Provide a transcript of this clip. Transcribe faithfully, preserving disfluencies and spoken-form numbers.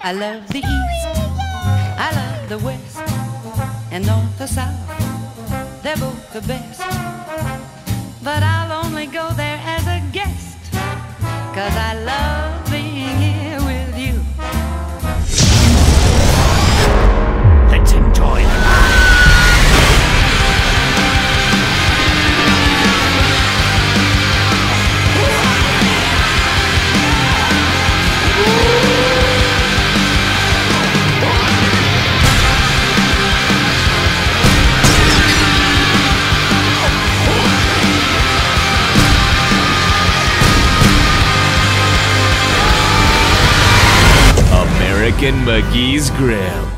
I love the East, I love the West, and North or South, they're both the best. But I'll only go there as a guest, 'cause I love being here with you. Let's enjoy the ride. American McGee's Grimm.